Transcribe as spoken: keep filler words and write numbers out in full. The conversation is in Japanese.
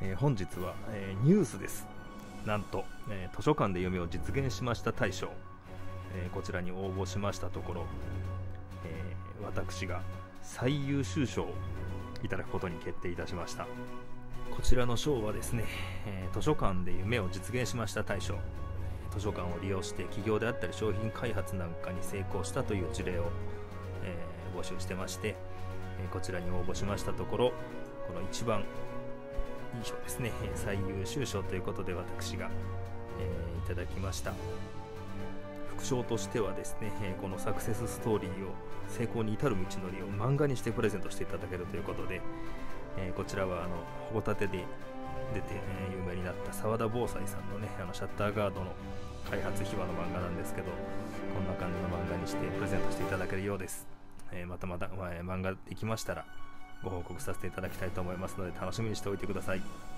えー、本日は、えー、ニュースです。なんと、えー、図書館で夢を実現しました大賞、えー、こちらに応募しましたところ、えー、私が最優秀賞をいただくことに決定いたしました。こちらの賞はですね、えー、図書館で夢を実現しました大賞、図書館を利用して企業であったり商品開発なんかに成功したという事例を、えー、募集してまして、えー、こちらに応募しましたところ、この一番いい賞ですね、最優秀賞ということで私が、えー、いただきました。副賞としてはですね、このサクセスストーリーを成功に至る道のりを漫画にしてプレゼントしていただけるということで、えー、こちらはあのホタテで出て、えー、有名になった沢田防災さんのね、あのシャッターガードの開発秘話の漫画なんですけど、こんな感じの漫画にしてプレゼントしていただけるようです。えー、またまた、まあ、漫画できましたらご報告させていただきたいと思いますので楽しみにしておいてください。